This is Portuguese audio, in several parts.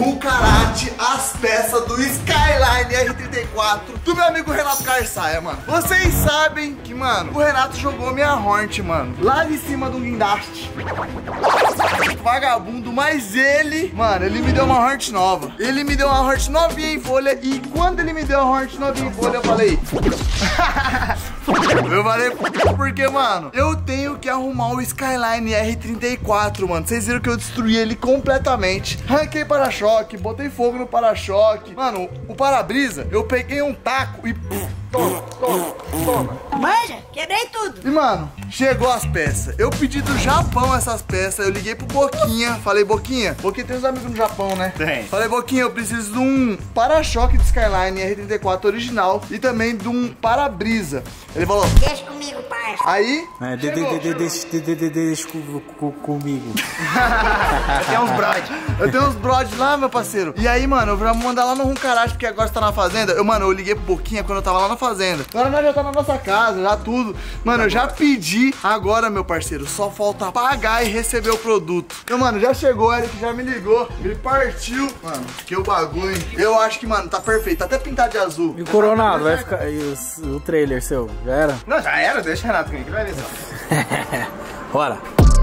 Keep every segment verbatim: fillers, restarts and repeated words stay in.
Rucarate as peças do Skyline R trinta e quatro do meu amigo Renato Carsaia, mano. Vocês sabem que, mano, o Renato jogou minha Hornet, mano, lá de cima do guindaste. Vagabundo, mas ele, mano, ele me deu uma Hornet nova. Ele me deu uma Hornet novinha em folha. E quando ele me deu a Hornet novinha em folha, eu falei... Eu falei porque, mano, eu tenho que arrumar o Skyline R trinta e quatro, mano. Vocês viram que eu destruí ele completamente. Ranquei para-choque, botei fogo no para-choque. Mano, o para-brisa, eu peguei um taco e... Toma, toma, toma. Manja, quebrei tudo. E, mano, chegou as peças. Eu pedi do Japão essas peças. Eu liguei pro Boquinha. Falei, Boquinha, Boquinha tem uns amigos no Japão, né? Tem. Falei, Boquinha, eu preciso de um para-choque de Skyline R trinta e quatro original e também de um para-brisa. Ele falou, deixa comigo, parça. Aí, É, de, de, de, de, deixa de, de, de, deixa com, com, comigo. Eu tenho uns brode. eu tenho uns brodes lá, meu parceiro. E aí, mano, eu vou mandar lá no Rucarate, porque agora você tá na fazenda. Eu, mano, eu liguei pro Boquinha quando eu tava lá na fazenda. Agora nós já tá na nossa casa, já tudo. Mano, eu já pedi. Agora, meu parceiro, só falta pagar e receber o produto. Então, mano, já chegou, o Eric já me ligou. Ele partiu. Mano, que o bagulho, hein? Eu acho que, mano, tá perfeito. Tá até pintado de azul. E o Coronado, vai ficar... E o, o trailer seu, já era? Não, já era, deixa o Renato comigo, que vai ver só. Bora.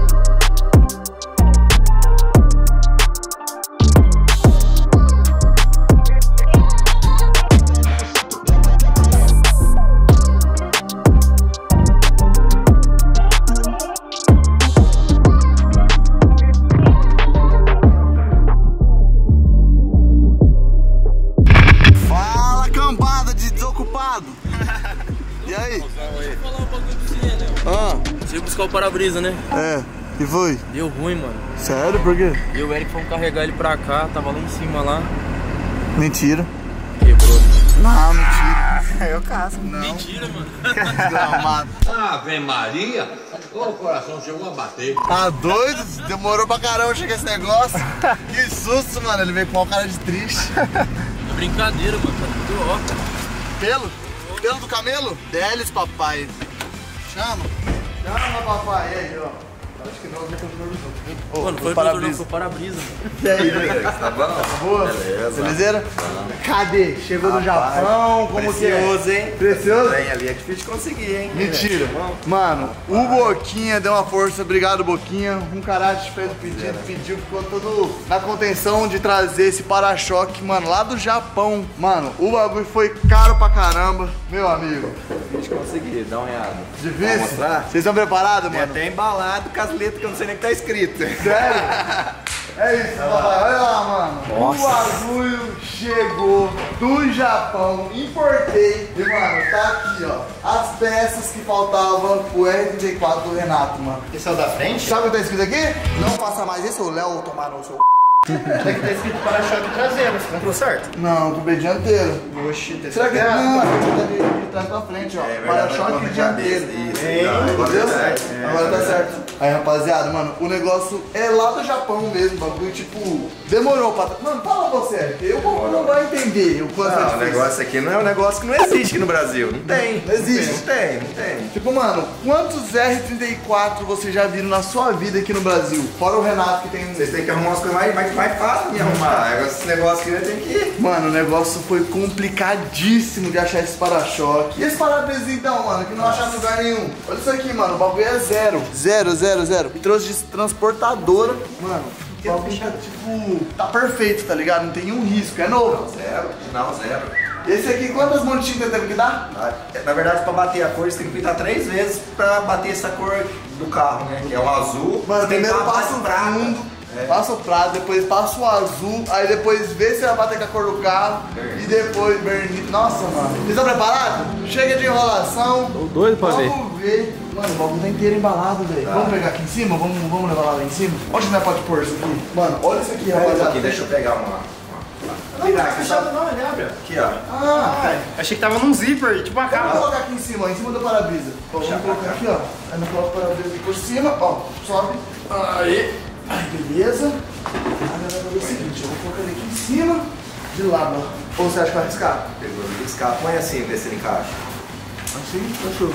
E aí? Deixa eu falar um bagulho pra você, né? Ah, Você ia buscar o para-brisa, né? é. E foi? Deu ruim, mano. Sério? Por quê? E o Eric foi carregar ele pra cá, tava lá em cima lá. Mentira. Quebrou. Não, mentira. Eu caso. Não. Mentira, mano. Desgramado. Ave Maria, o coração chegou a bater. Tá doido? Demorou pra caramba chegar esse negócio. Que susto, mano. Ele veio com uma cara de triste. É brincadeira, mano. Tá tudo ó. Pelo? Pelo do camelo? Deles, papai. Chama. Chama, papai. E aí, ó. Acho que não, já controlou junto. Mano, foi o para-brisa. Não, foi o para-brisa, mano. E aí, beleza? Tá bom? Tá boa? Beleza. Belezeira? Cadê? Chegou do Japão, como que é? Precioso, hein? Precioso? Tem ali, é difícil de conseguir, hein? Mentira. Mano, o Boquinha deu uma força, obrigado, Boquinha. Um Rucarate fez o pedido, pediu, ficou todo na contenção de trazer esse para-choque, mano, lá do Japão. Mano, o bagulho foi caro pra caramba, meu amigo. Difícil de conseguir, dá uma olhada. Difícil? Vamos mostrar? Vocês estão preparados, Tem mano? até embalado com as letras que eu não sei nem o que tá escrito. Sério? É isso, papai. Olha lá, mano. Nossa. O bagulho chegou do Japão, importei. E, mano, tá aqui, ó. As peças que faltavam pro R trinta e quatro do Renato, mano. Esse é o da frente? Sabe o que tá escrito aqui? Não faça mais isso, o Léo tomar no seu... Tem que ter escrito para-choque traseiro, você comprou certo? Não, comprei dianteiro. Oxi, tem Será que é? não? Tá de, de trás pra frente, ó. Para-choque dianteiro. Isso, Entendeu? é. Agora tá certo. Aí, rapaziada, mano, o negócio é lá do Japão mesmo, bagulho, tipo, demorou pra... Mano, fala você, eu não vai entender o quanto é Não, o difícil. negócio aqui não é um negócio que não existe aqui no Brasil. Não tem. Não existe. Não tem, não tem. Tipo, mano, quantos R trinta e quatro vocês já viram na sua vida aqui no Brasil? Fora o Renato que tem... Vocês têm que arrumar umas coisas mais, mais, mais fáceis de arrumar. Agora, esse negócio aqui tem que... Mano, o negócio foi complicadíssimo de achar esse para-choque. E esse para-brisa então, mano, que não acharam em lugar nenhum. Olha isso aqui, mano, o bagulho é zero. Zero, zero, zero. E trouxe de transportadora. Mano, o bagulho tá, tipo, tá perfeito, tá ligado? Não tem nenhum risco, é novo. Zero, não, zero. Esse aqui, quantas montinhas teve que dar? Na verdade, pra bater a cor, você tem que pintar três vezes pra bater essa cor do carro, né? Que é o azul. Mano, Você tem que primeiro dar passa mais o prata. fundo. É. Passa o prata, depois passa o azul, aí depois vê se vai bater com a cor do carro Verniz. e depois verniz. Nossa, mano. Vocês estão preparados? Chega de enrolação. Tô doido pra ver. Vamos ver. Mano, o bagulho tá inteiro embalado, velho. Tá. Vamos pegar aqui em cima? Vamos, vamos levar lá em cima? Onde nós pode pôr isso aqui? Mano, olha isso aqui, Pera aí um rapaziada. pouquinho, deixa eu pegar uma. uma- Não, não tá fechado não, ele abre. Aqui, ó. Ah, Achei que tava num zíper, tipo uma vamos capa. colocar aqui em cima, ó, em cima do para-brisa. Ó, vamos colocar aqui, ó. Aí nós colocamos o para-brisa aqui por cima, ó. Sobe. Aí. Aí, beleza. Agora vai fazer o seguinte, eu vou colocar ele aqui em cima, de lado, ó. Ou você acha que vai arriscar? Pegou no riscar. Põe assim, vê se ele encaixa. Assim, fechou.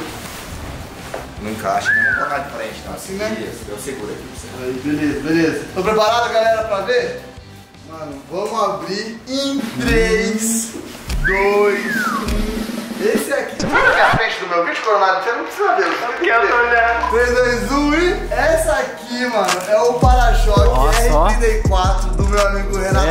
Não encaixa, não. Vamos colocar de frente, tá? Assim, né? Isso, eu seguro aqui pra você. Aí, beleza, beleza. Tô preparado, galera, pra ver? Mano, vamos abrir em três, dois, um. Esse aqui. Você vai na frente do meu vídeo, Coronado? Você não precisa ver. Você que eu tô olhando. três, dois, um e. Essa aqui, mano, é o para-choque R trinta e quatro do meu amigo Renato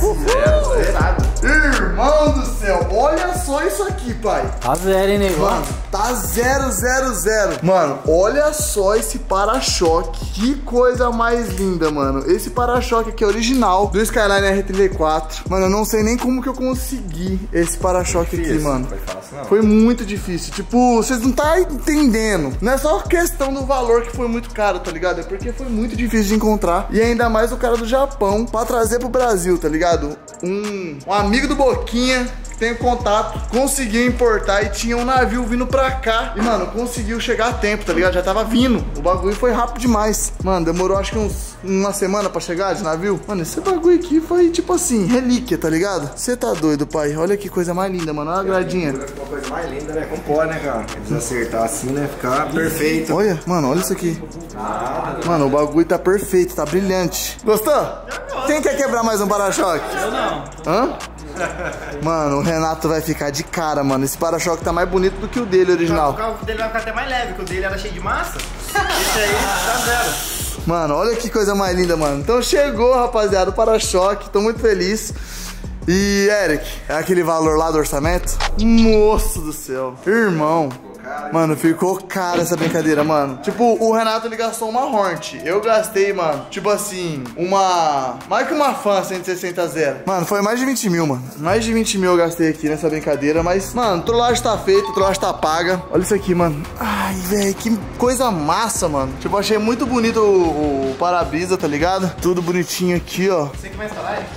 Garcia. Irmão do céu, olha só isso aqui, pai. Tá zero, hein, nego? Mano, tá zero, zero, zero. Mano, olha só esse para-choque. Que coisa mais linda, mano. Esse para-choque aqui é original do Skyline R trinta e quatro. Mano, eu não sei nem como que eu consegui esse para-choque aqui, mano. Foi fácil, não. Foi muito difícil. Tipo, vocês não tá entendendo. Não é só questão do valor que foi muito caro, tá ligado? É porque foi muito difícil de encontrar. E ainda mais o cara do Japão pra trazer pro Brasil, tá ligado? Um, um amigo do Boquinha tem contato, conseguiu importar e tinha um navio vindo pra cá. E, mano, conseguiu chegar a tempo, tá ligado? Já tava vindo. O bagulho foi rápido demais. Mano, demorou acho que uns uma semana pra chegar de navio. Mano, esse bagulho aqui foi tipo assim, relíquia, tá ligado? Você tá doido, pai? Olha que coisa mais linda, mano. Olha a gradinha. Uma coisa mais linda, né? Como pode, né, cara? Eles acertar assim, né? Ficar perfeito. Olha, mano, olha isso aqui. Mano, o bagulho tá perfeito, tá brilhante. Gostou? Quem quer quebrar mais um para-choque? Eu não. Hã? Mano, o Renato vai ficar de cara, mano. Esse para-choque tá mais bonito do que o dele original. O carro dele vai ficar até mais leve, que o dele era cheio de massa. Esse aí tá zero. Mano, olha que coisa mais linda, mano. Então chegou, rapaziada, o para-choque. Tô muito feliz. E, Eric, é aquele valor lá do orçamento? Moço do céu. Irmão. Mano, ficou caro essa brincadeira, mano. Tipo, o Renato, ele gastou uma Hornet. Eu gastei, mano, tipo assim, uma... mais que uma Fan cento e sessenta zero. Mano, foi mais de vinte mil, mano. Mais de vinte mil eu gastei aqui nessa brincadeira. Mas, mano, trollagem tá feita, trollagem tá paga. Olha isso aqui, mano. Ai, velho, que coisa massa, mano. Tipo, achei muito bonito o, o para-brisa, tá ligado? Tudo bonitinho aqui, ó. Você que vai instalar ele?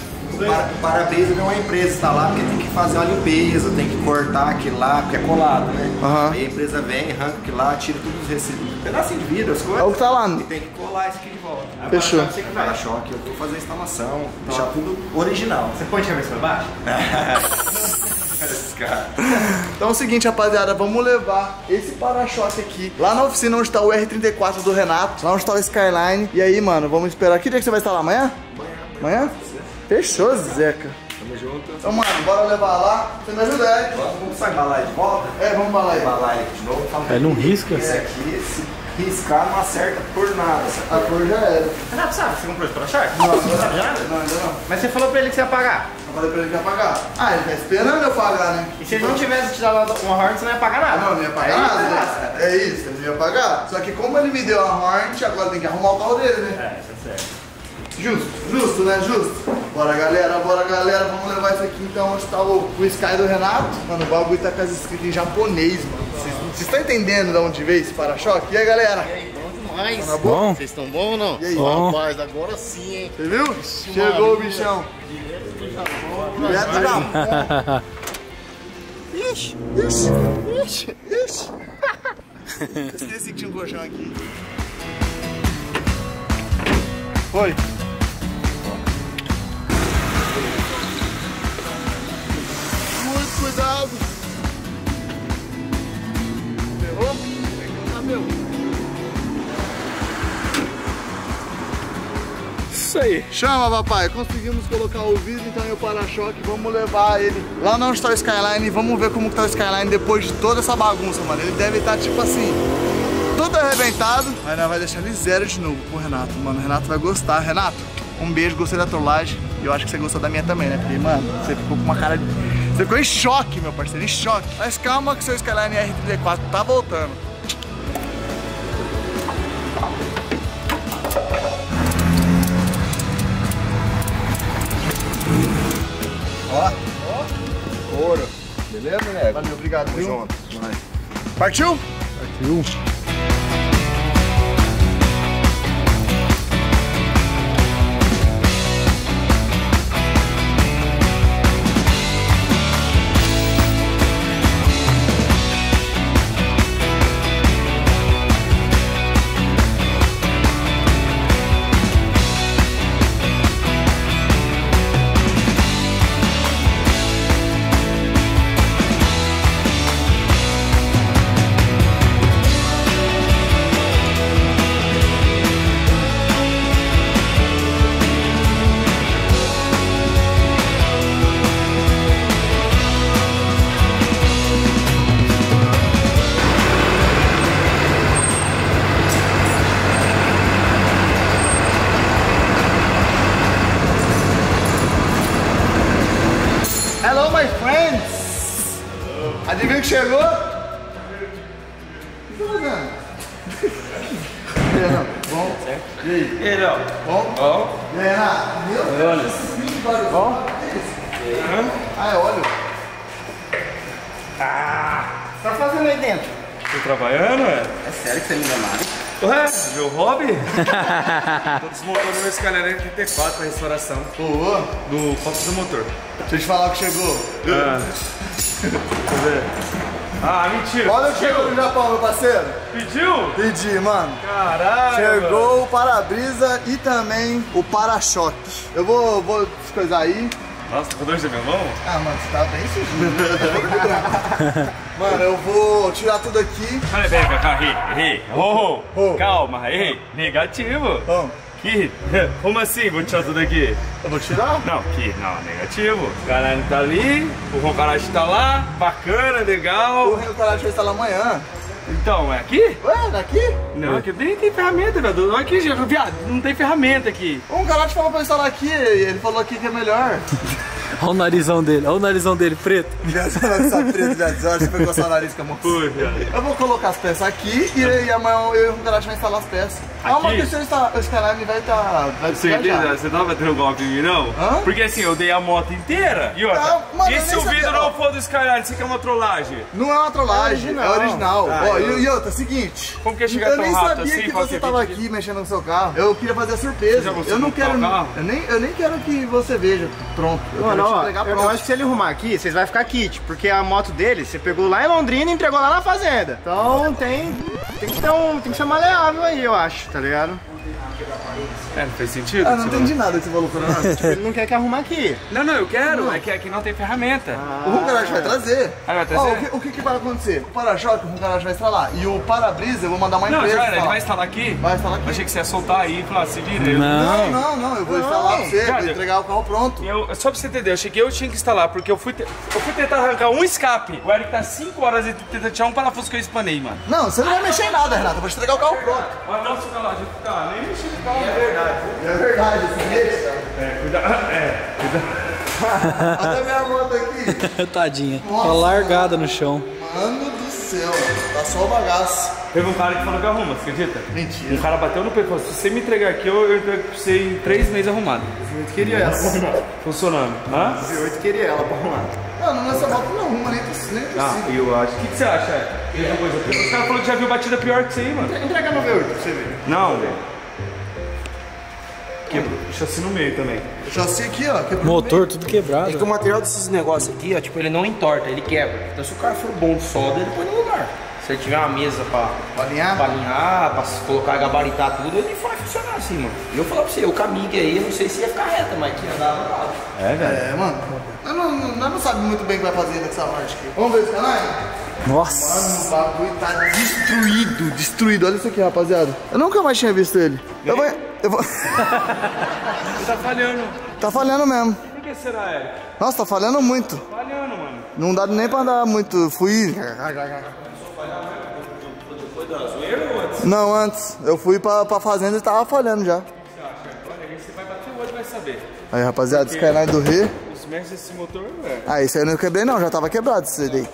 O para-brisa não é uma empresa instalar, porque tem que fazer uma limpeza, tem que cortar aquilo lá, porque é colado, né? Uhum. Aí a empresa vem, arranca aquilo lá, tira todos os recibos, um pedacinho de vidro, as coisas. É o que tá lá. E tem que colar isso aqui de volta. Fechou. Você que vai dar choque, eu vou fazer a instalação, deixar tudo original. Você põe de cabeça pra baixo? Esses caras. Então é o seguinte, rapaziada, vamos levar esse para-choque aqui lá na oficina onde tá o R trinta e quatro do Renato, lá onde tá o Skyline. E aí, mano, vamos esperar. Que dia que você vai instalar? Amanhã? Amanhã? Amanhã? Fechou, Zeca. Tamo junto. Então, mano, bora levar lá. Você me ajuda, Eric? Vamos só embalar ele de volta? É, vamos embalar aí. Embalar ele de novo. Fala É, não risca? Esse aqui, se riscar, não acerta por nada. A cor já era. Renato, sabe? Você comprou esse para-choque? Não, Não sabe nada? Não, ainda não. Mas você falou pra ele que você ia pagar. Eu falei pra ele que ia pagar. Ah, ele tá esperando eu pagar, né? E se ele não tivesse te dado uma Hornet, você não ia pagar nada. Não, não ia pagar nada, né? É isso, ele não ia pagar. Só que como ele me deu a Hornet, agora tem que arrumar o carro dele, né? É, isso é certo. Justo, justo, né? Justo. Bora, galera, bora, galera. Vamos levar isso aqui então onde tá o, o Sky do Renato. Mano, o bagulho tá com as escritas em japonês, mano. Vocês estão entendendo de onde veio esse para-choque? E aí, galera? E aí, bom demais. Tá bom? Vocês estão bons ou não? E aí? Bom. Rapaz, agora sim, hein? Você viu? Chegou o bichão. Direto do Japão. Ixi, ixi, ixi, ixi. Esqueci que tinha um colchão aqui. Foi. Muito cuidado. Ferrou? Não meu. Isso aí. Chama, papai. Conseguimos colocar o vidro, então, e o para-choque. Vamos levar ele lá onde está o Skyline. Vamos ver como que tá o Skyline depois de toda essa bagunça, mano. Ele deve estar, tipo assim, todo arrebentado. Mas nós vai deixar ele zero de novo pro Renato, mano. O Renato vai gostar. Renato, um beijo. Gostei da trollagem. E eu acho que você gostou da minha também, né? Porque, mano, você ficou com uma cara de... Você ficou em choque, meu parceiro, em choque. Mas calma que seu Skyline R trinta e quatro tá voltando. Ó. Ó. Ouro. Beleza, né? Valeu, obrigado, Tamo viu? junto. Vai. Partiu? Partiu. Adivinha que chegou? O que tá fazendo? Bom? E aí? E aí, Léo? Bom? Bom? E aí, Renato? Meu? Olha. Bom? Ah, é óleo. Ah, o que tá fazendo aí dentro? Tô trabalhando, é? É sério que você me enganaram? Ué, meu hobby? Tô desmontando meu Skyline trinta e quatro pra restauração. Boa. Do copo do motor. Deixa eu te falar o que chegou. Ah. Deixa eu ver. Ah, mentira. Olha o que chegou do Japão, meu parceiro. Pediu? Pedi, mano. Caralho. Chegou mano. o para-brisa e também o para-choque. Eu vou, vou descoisar aí. Nossa, tá com dois da minha mão? Ah, mano, você tá bem sujinho. Mano, eu vou tirar tudo aqui. Peraí, peraí, Cacá, errei, errei. Oh, Oh. Calma, errei. Negativo. Vamos. Que? Como assim? Vou tirar tudo aqui? Eu vou tirar? Não, que? Não, negativo. O caralho tá ali, o Roncarate tá lá, bacana, O legal. Rio Caralho vai instalar amanhã. Então, é aqui? Ué, daqui? Não, aqui nem tem ferramenta, velho. Não, aqui, já, viado, não tem ferramenta aqui. O Caralho falou pra instalar aqui, ele falou aqui que é melhor. Olha o narizão dele, olha o narizão dele, preto. Viado, essa preta, viado, você acha que foi coçar o nariz com a mão? Pô, viado. Eu vou colocar as peças aqui e, e amanhã eu e o Caralho vai instalar as peças. Ah, mas Aqui? que o seu insta- o Skyline vai estar. Vai Certeza? viajar. Você tava tendo golpe em mim, não? Hã? Porque assim, eu dei a moto inteira. E outra, Ah, mano, e eu se nem o sabia, vidro ó. não for do Skyline, isso aqui é uma trollagem? Não é uma trollagem, é original. Ah, Ó, eu- e, e outra, seguinte. Como que ia chegar eu tão nem rápido sabia assim, que fazer você tava vídeo? aqui mexendo no seu carro. Eu queria fazer a surpresa. Você já gostou Eu não do quero. carro? Eu nem, eu nem quero que você veja pronto. Eu Mano, quero te ó, entregar eu, pronto. eu acho que se ele arrumar aqui, vocês vão ficar kit, porque a moto dele, você pegou lá em Londrina e entregou lá na fazenda. Então tem, tem que ter um, tem que ser maleável aí, eu acho, tá ligado? É, não fez sentido? Ah, não Você entendi nada que você falou pra mim. Tipo, ele não quer que arruma aqui. Não, não, eu quero. É que aqui não tem ferramenta. O Rungarage vai trazer. Ah, vai trazer? Ó, o, que, o que que vai acontecer? O para-choque, o Rungarage vai instalar. E o para-brisa, eu vou mandar uma Não, empresa já era, ele instalar. vai instalar aqui? Vai instalar aqui. Eu achei que você ia soltar aí e falar, se vira. Eu- Não, não, não. Eu vou instalar pra você, Cara, vou entregar o carro pronto. Eu, só pra você entender, eu cheguei, eu tinha que instalar, porque eu fui, te- eu fui tentar arrancar um escape. O Eric tá cinco horas e tenta tirar um parafuso que eu espanei, mano. Não, você não vai mexer em nada, Renato. Eu vou te entregar o carro pronto. Olha, nossa, olha lá, já tá, nem mexi no carro. É verdade. É verdade, esse mês. É, cuidado. É, cuidado. Até minha moto aqui. Tadinha, Nossa, tá largada no chão. Mano do céu, tá só o bagaço. Teve um cara que falou que arruma, você acredita? Mentira. Um cara bateu no peito e falou, se você me entregar aqui, eu, eu entrego pra você em três meses arrumado. Eu queria ela. Funcionando. Hã? Eu queria ela pra arrumar. Mano, nessa moto não arruma nem possível. Nem Ah, possível. eu acho. O que, que você acha? É? Mesma coisa. Os caras falaram que já viu batida pior que isso aí, mano. Entrega no V oito pra você ver. Não, velho. Quebrou. Chassi no meio também. O chassi aqui, ó. quebrou no Motor tudo É quebrado. que o material desses negócios aqui, ó, tipo, ele não entorta, ele quebra. Então se o cara for bom de solda, ele põe no lugar. Se ele tiver uma mesa pra, Pra alinhar? pra alinhar, pra colocar, gabaritar tudo, ele vai funcionar assim, mano. E eu falar pra você, o caminho aí, eu não sei se ia ficar reta, mas tinha dado lado. É, velho. É, mano. Nós não, nós não sabemos muito bem o que vai fazer nessa parte aqui. Vamos ver esse canal? Nossa. Mano, o bagulho tá destruído, destruído. Olha isso aqui, rapaziada. Eu nunca mais tinha visto ele. Eu vou... Eu vou... Você tá falhando. Tá falhando mesmo. Por que será, Eric? Nossa, tá falhando muito. Falhando, mano. Não dá nem pra andar muito. Fui... Foi da zoeira ou antes? Não, antes. Eu fui pra, pra fazenda e tava falhando já. Olha, aí você vai bater o olho e vai saber. Aí, rapaziada, Skyline do Rio. Os mestres desse motor, velho. Ah, esse aí eu não quebrei não, já tava quebrado esse daí.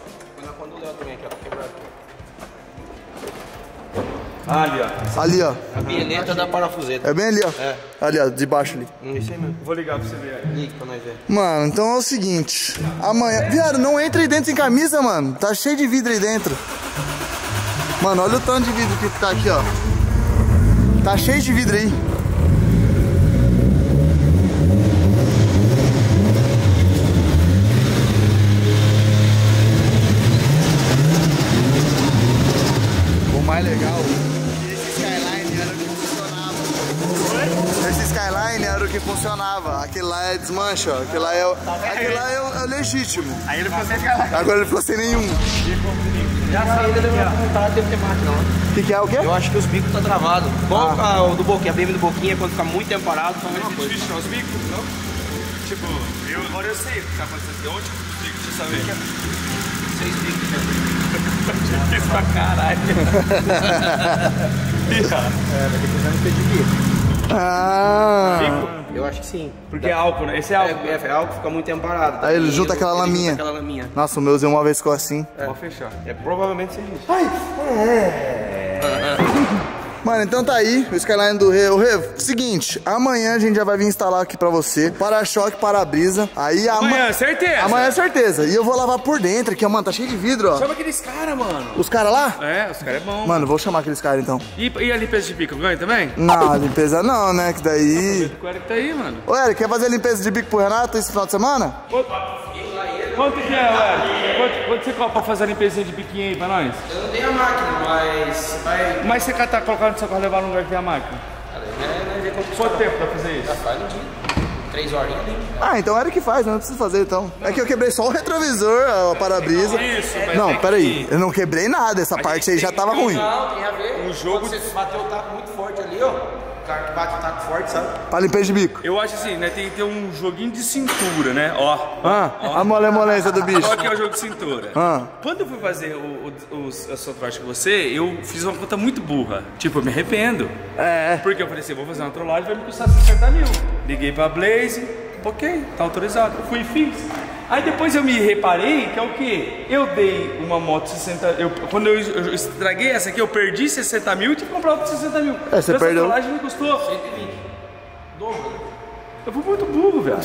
Ah, ali, ó. Ali, ó. A bieleta da parafuseta. É bem ali, ó. É. Ali, ó, de baixo ali. Hum, Isso aí mesmo. Vou ligar pra você ver aí. Liga pra nós ver. Mano, então é o seguinte. Amanhã... Viado, não entra aí dentro sem camisa, mano. Tá cheio de vidro aí dentro. Mano, olha o tanto de vidro que tá aqui, ó. Tá cheio de vidro aí. O mais legal é que esse Skyline era o que funcionava. Esse Skyline era o que funcionava. Aquele lá é desmancha, ó. Aquele lá é, o- aquele lá é, o, é o legítimo. Aí ele ficou sem Skyline. Agora ele ficou sem nenhum. Já saída deu uma vontade, deve ter máquina, não. O que, que é o quê? Eu acho que os bicos tá travado. Igual ah. o do Boquinha, a B M do Boquinha, quando fica muito tempo parado, faz a mesma coisa. Difícil os bicos, não? Tipo, eu, agora eu sei o que tá acontecendo. Onde que os bicos, deixa eu saber. Seis bicos. Difícil pra caralho. É, vai ter que usar no pedido. Ah, Bico? Eu acho que sim. Porque é álcool, né? Esse é álcool. É, é álcool que fica muito tempo parado. Aí ele junta Ele- aquela ele junta laminha. aquela laminha. Nossa, o meu usei uma vez ficou assim. Pode fechar. É, provavelmente seja isso. Mano, então tá aí o Skyline do Rê. O Rê, seguinte, amanhã a gente já vai vir instalar aqui pra você para-choque, para-brisa. Aí Amanhã, ama... certeza. Amanhã é certeza. E eu vou lavar por dentro aqui, ó, mano, tá cheio de vidro, ó. Chama aqueles caras, mano. Os caras lá? É, os caras é bom. Mano, vou chamar aqueles caras então. E, e a limpeza de bico, ganha também? Não, limpeza não, né? Que daí... O Eric tá aí, mano. Ô, Eric, quer fazer limpeza de bico pro Renato esse final de semana? Quanto que é, Eric? Quanto, quanto você cobra pra fazer a limpezinha de biquinho aí pra nós? Eu não tenho a máquina, mas vai... Mas você catar, colocar no seu carro e levar no lugar que tem a máquina? É, quanto Quanto tempo pra fazer isso? Já faz um dia. Três horinhas ali. Ah, então o Eric faz, eu não preciso fazer então. É que eu quebrei só o retrovisor, o para-brisa. Isso, mas Não, é peraí, que- eu não quebrei nada, essa parte aí já tava ruim. Não, tem a ver. O jogo- Quando você bateu o taco muito forte ali, ó. O cara que bate o taco forte, sabe? Pra limpeza de bico. Eu acho assim, né? Tem que ter um joguinho de cintura, né? Ó. Ah, a molemolência do bicho. Qual que é o jogo de cintura? Ah. Quando eu fui fazer o, o, o, a software com você, eu fiz uma conta muito burra. Tipo, eu me arrependo. É. Porque eu falei assim, vou fazer uma trollagem, vai me custar sessenta mil. Liguei pra Blaze, ok, tá autorizado. Eu fui e fiz. Aí depois eu me reparei que é o quê? Eu dei uma moto sessenta... Eu, quando eu, eu estraguei essa aqui, eu perdi sessenta mil e tive que comprar outra sessenta mil. É, você Essa perdeu. trollagem me custou cento e vinte. Dobro. Eu fui muito burro, velho.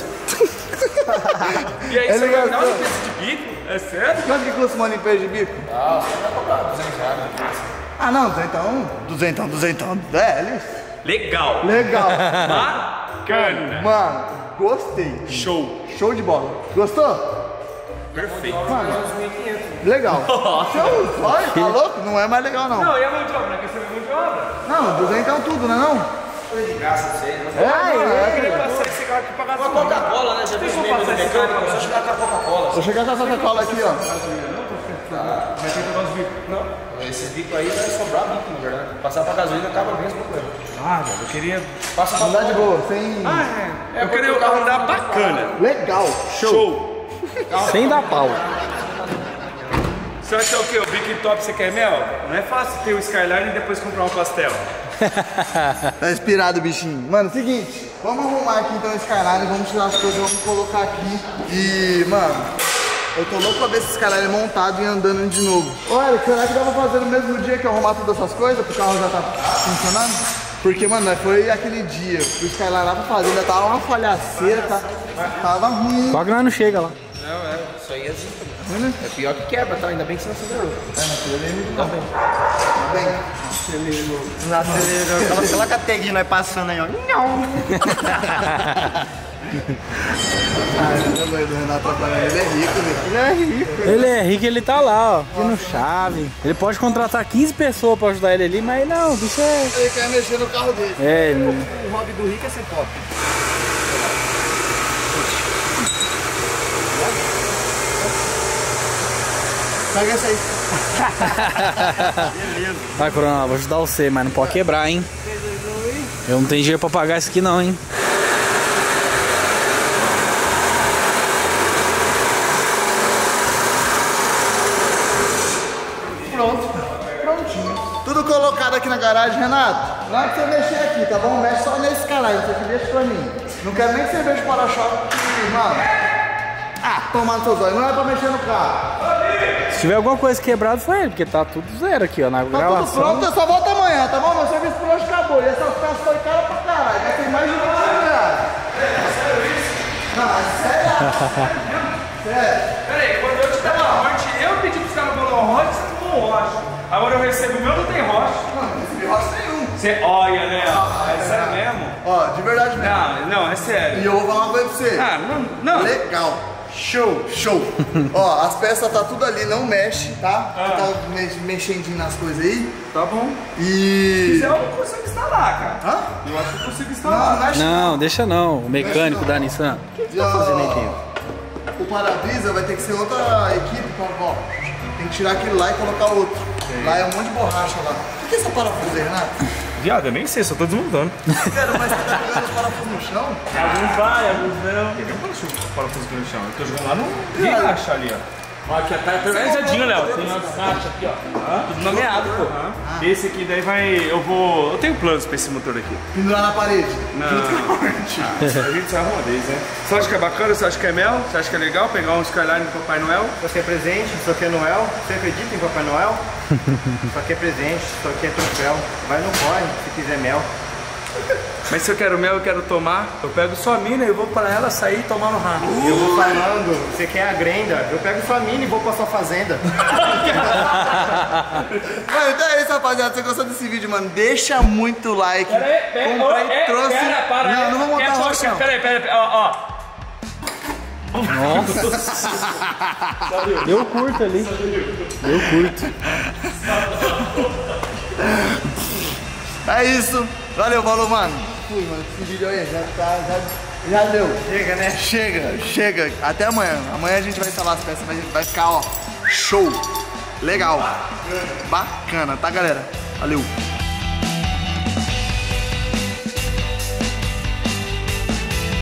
E aí, Ele você vai dar uma gastou. limpeza de bico? É sério? Quanto que custa uma limpeza de bico? Ah, você vai cobrar duzentos reais. Ah, não, duzentão. Duzentão, duzentão. É, eles. Legal. Legal. Bacana. Mano, gostei. Show. Show de bola. Gostou? Perfeito. Legal. Show, olha, tá louco? Não é mais legal, não. Não, e a mão de obra? Não é questão de mão de obra? Não, duzentão tudo, né não? Foi de graça pra vocês, né? É, Eu é, queria é. passar esse carro aqui pra gastar. Uma Coca-Cola, né? Já Tem viu como os memes do passar esse mecânico? carro? Só chegar com a Coca-Cola. Vou chegar com a Coca-Cola aqui, ó. Vai ter que pegar os bicos. Não. Esses bicos aí vai sobrar bico, na verdade. Passar pra gasolina acaba bem esse problema. Ah, velho, eu queria... Passa pra Andar de boa, sem... Ah, é. Eu queria o carro andar bacana. Legal. Show. Sem dar pau. Você acha o quê? O bico top você quer mel? Não é fácil ter o Skyline e depois comprar um pastel. Tá inspirado, bichinho. Mano, seguinte, vamos arrumar aqui então o Skyline, vamos tirar as coisas, vamos colocar aqui. E, mano, eu tô louco pra ver esse Skyline montado e andando de novo. Olha, será que dá pra fazer no mesmo dia que eu arrumar todas essas coisas, pro carro já tá funcionando? Porque, mano, foi aquele dia que o Skyline lá pra fazer, ainda tava uma falhaceira, tá? Tava ruim. Só que nós não chega lá. Não, é, isso aí é zica. É pior que quebra, tá? Ainda bem que você não acelerou. É, não acelerei muito não. Bem. Bem, Não acelerou. Aquela, aquela categuinha nós passando aí, ó. Não. ah, o do Renato trabalhando, ele é rico, velho. Ele é rico. Ele é rico, ele tá lá, ó. Aqui no chave. Ele pode contratar quinze pessoas pra ajudar ele ali, mas não, o bicho é. Ele quer mexer no carro dele. É, ele... O hobby do rico é ser pobre. Pega essa aí. Vai, Coronel, vou ajudar você, mas não pode quebrar, hein? Eu não tenho dinheiro pra pagar isso aqui não, hein? Pronto, prontinho. Tudo colocado aqui na garagem, Renato. Não é pra você mexer aqui, tá bom? Mexe só nesse caralho, você que deixa pra mim. Não quero nem que você veja o para-choque, porque, mano. Ah, toma nos seus olhos, não é pra mexer no carro. Se tiver alguma coisa quebrada, foi ele, porque tá tudo zero aqui, ó, na Tá tudo gravação. pronto, eu só volto amanhã, tá bom? Meu serviço por hoje acabou. E essas peças foi cara pra caralho, já tem mais de quinhentos reais. É sério isso? Não, é sério. Sério. Peraí, quando eu te der uma rocha, eu pedi pros caras bolar uma rocha, você tomou um rocha. Agora eu recebo o meu, não tem rocha. Não, não recebi rocha nenhum. Você olha, né? É sério mesmo? Ó, de verdade mesmo. Não, não, é sério. E eu vou falar uma coisa pra você. Ah, não, não. Legal. Show, show. Ó, as peças tá tudo ali, não mexe, tá? Ah. Tá me- mexendinho nas coisas aí. Tá bom. E... Se quiser, eu consigo instalar, cara. Hã? Eu acho que eu consigo Não, instalar. não mexe Não, deixa não, o mecânico da Nissan. E, ó, o para-brisa vai ter que ser outra equipe, então, ó. Tem que tirar aquele lá e colocar outro. Lá é um monte de borracha lá. O que é essa parafuso aí, Renato? Viado, eu nem sei, só tô desmontando. Cara, mas você tá pegando os parafusos no chão? Alguns vai, alguns não. Eu não posso parafuso aqui no chão. Eu tô jogando lá no. Ninguém acha ali, ó. Ó, aqui, tá organizadinho, Léo. Tem umas caixas aqui, ó. Tudo nomeado, pô. Esse aqui daí vai... Eu vou... Eu tenho planos pra esse motor aqui. Pendurar na parede. Não. Ah, a gente sai uma vez, né? Você acha que é bacana? Você acha que é mel? Você acha que é legal pegar um Skyline do Papai Noel? Isso aqui é presente, isso aqui é Noel. Você acredita em Papai Noel? Isso aqui é presente, isso aqui é troféu. Vai no corre, se quiser mel. Mas se eu quero mel, eu quero tomar, eu pego sua mina e vou pra ela sair e tomar no rabo. Uh, eu vou falando, você quer a grenda, eu pego sua mina e vou pra sua fazenda. Mano, então é isso, rapaziada. Se você gostou desse vídeo, mano, deixa muito like. Pera aí, pera, Comprei, oh, é, trouxe. Pera, para, não, é, não vou montar é, rocha, não. Pera aí, pera aí, ó, ó. Nossa. Eu curto ali. Eu curto. É isso. Valeu, falou, mano. Fui, mano. Esse vídeo aí já tá. Já, já deu. Chega, né? Chega, chega. Até amanhã. Amanhã a gente vai instalar as peças. Vai, vai ficar, ó. Show. Legal. Bacana, tá, galera? Valeu.